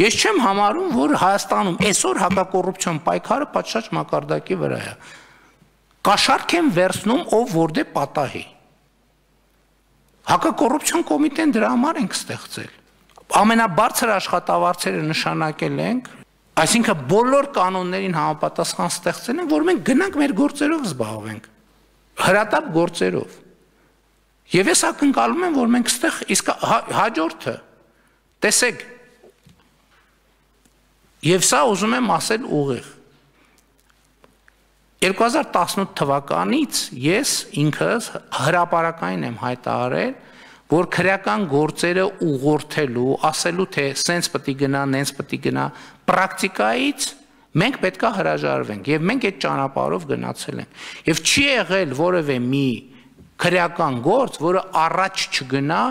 Ես չեմ համարում, որ Հայաստանում այսօր հակակոռուպցիոն պայքարը պատշաճ մակարդակի վրա է։ Կաշառք են վերցնում ով որտե պատահի։ Հակակոռուպցիոն կոմիտեն դրա համար ենք ստեղծել։ Ամենաբարձր աշխատավարձերը նշանակել ենք, այսինքն բոլոր կանոններին համապատասխան ստեղծել են, որ մենք գնանք մեր գործերով զբաղվենք, հրատապ գործերով։ Եվ ես ակնկալում եմ, որ մենք ստեղ իսկ հաջորդը, տեսեք, եւ սա ուզում եմ ասել ուղիղ։ 2018 թվականից ես ինքս հրապարակային եմ հայտարարել, որ քրեական գործերը ուղղորդելու, ասելու թե սենց պետք է գնա, նենց պետք է գնա, պրակտիկայից մենք պետքա հրաժարվենք եւ մենք այդ ճանապարհով գնացել ենք։ Եվ չի եղել որևէ մի քրեական գործ, որը առաջ չգնա